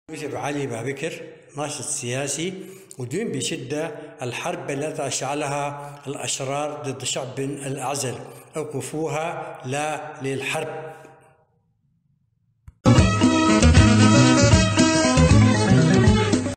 يوسف علي بابكر ناشط سياسي ودين بشدة الحرب التي أشعلها الأشرار ضد شعب الأعزل، أوقفوها لا للحرب.